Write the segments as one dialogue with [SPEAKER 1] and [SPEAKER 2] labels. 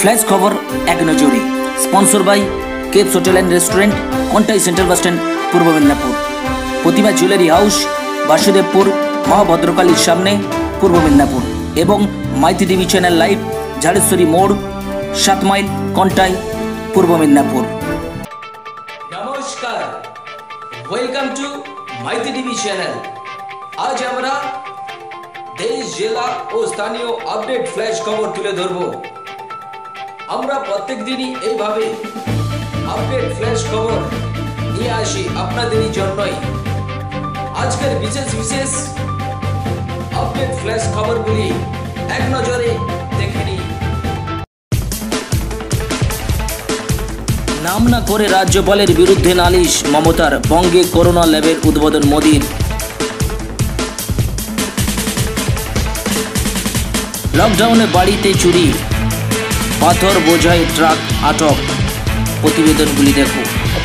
[SPEAKER 1] Flash खबर एक नजरे sponsor by Capes hotel and restaurant Contai central bus stand Purba Medinipur Pratima jewellery house Vasudevpur Mahabhadrakali सामने पूर्व मेदिनीपुर एवं Maity TV channel live Jhareshwari More 7 mile Contai Purba Medinipur.
[SPEAKER 2] नमस्कार, welcome to Maity TV channel. आज আমরা দেশ জেলা ও স্থানীয় আপডেট ফ্ল্যাশ খবর তুলে ধরব। আমরা প্রত্যেক দিনই এইভাবে আপডেট ফ্ল্যাশ খবর নিয়ে আসি আপনাদেরই জন্যই। আজকের বিশেষ বিশেষ আপডেট ফ্ল্যাশ খবরগুলি এক নজরে দেখে নিই।
[SPEAKER 1] नाम ना करे राज्यपालेर बिरुद्धे नालिश ममतार बंगे करोना लैबेर उद्बोधन मोदीर। लकडाउने बाड़ीते चुरी पाथर बोझाई ट्राक आटक प्रतिवेदनगुली देखो।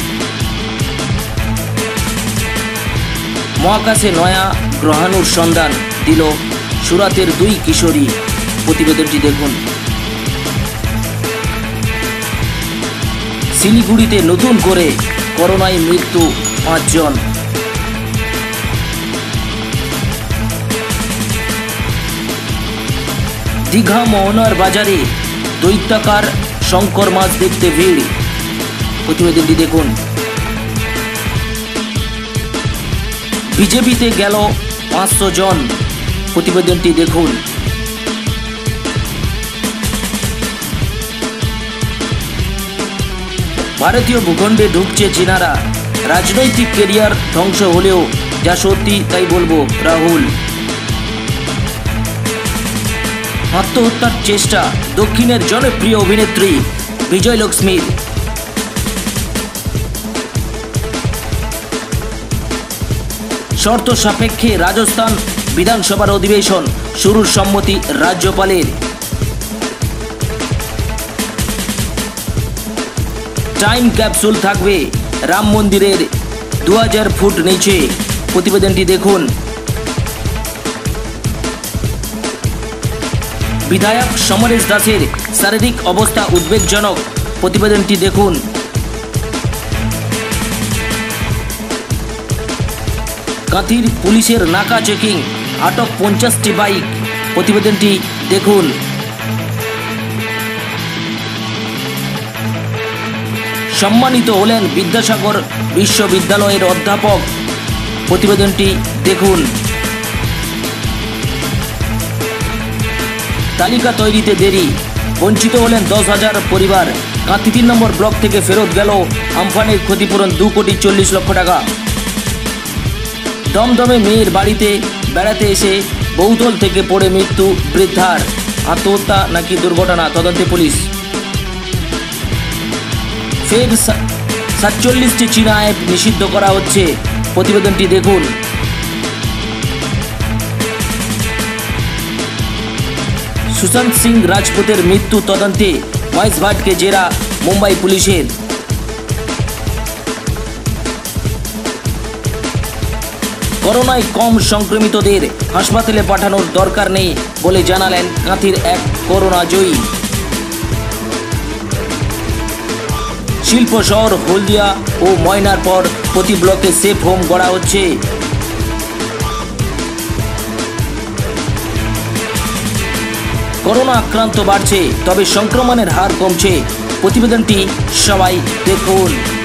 [SPEAKER 1] महाकाशे नया ग्रहाणुर सन्धान दिल सुरातेर 2 किशोरी प्रतिवेदनटी देखुन। শিলিগুড়িতে নতুন করে করোনায় মৃত্যু 5 জন। দীঘা মোহনার বাজারে দৈত্যাকার শঙ্কর মাছ দেখতে ভিড় প্রতিবেদনটি দেখুন। বিজেপিতে গেল 500 জন প্রতিবেদনটি দেখুন। भारतीय भूखंडे ढुकছে চীনারা राजनैतिक कैरियर ध्वंस হলেও যা সত্যি তাই বলবো রাহুল। আত্মহত্যার চেষ্টা দক্ষিণের জনপ্রিয় অভিনেত্রী বিজয়লক্ষ্মীর। শর্ত সাপেক্ষে রাজস্থান বিধানসভার অধিবেশন শুরুর সম্মতি রাজ্যপালের। टाइम कैप्सूल থাকবে राम मंदिरेर 2000 फुट नीचे प्रतिवेदनटी देखुन। विधायक समरेश दासेर शारीरिक अवस्था उद्वेगजनक प्रतिवेदनटी देखुन। काथिर पुलिसेर नाका चेकिंग आटक 50टी बाइक प्रतिवेदनटी देखुन। सम्मानित हलेन विद्यासागर विश्वविद्यालयेर अध्यापक प्रतिवेदनटी देखुन। तालिका तैरिते देरी वंचित हलेन 10,000 परिवार। कांथी 3 नम्बर ब्लक थेके फेरत गेल আমফানের क्षतिपूरण 2,40,00,000 टाका। दमदमे मेয়ের বাড়িতে বেড়াতে এসে বহুতল থেকে পড়ে মৃত্যু বৃদ্ধার। আত্মহত্যা নাকি দুর্ঘটনা তদন্তে পুলিশ। फिर 47টি চীনা অ্যাপ নিষিদ্ধ করা হচ্ছে প্রতিবেদনটি দেখুন। সুশান্ত সিং রাজপুতের মৃত্যু তদন্তে মহেশ ভাটকে জেরা মুম্বাই পুলিশের। করোনায় কম সংক্রমিতদের হাসপাতালে পাঠানোর দরকার নেই বলে জানালেন কাঁথির এক করোনা জয়ী। শিল্প শহর হলদিয়া ও ময়নার পর প্রতি ব্লকে সেফ হোম গড়া হচ্ছে। করোনা আক্রান্ত বাড়ছে তবে সংক্রমণের হার কমছে প্রতিবেদনটি সবাই দেখুন।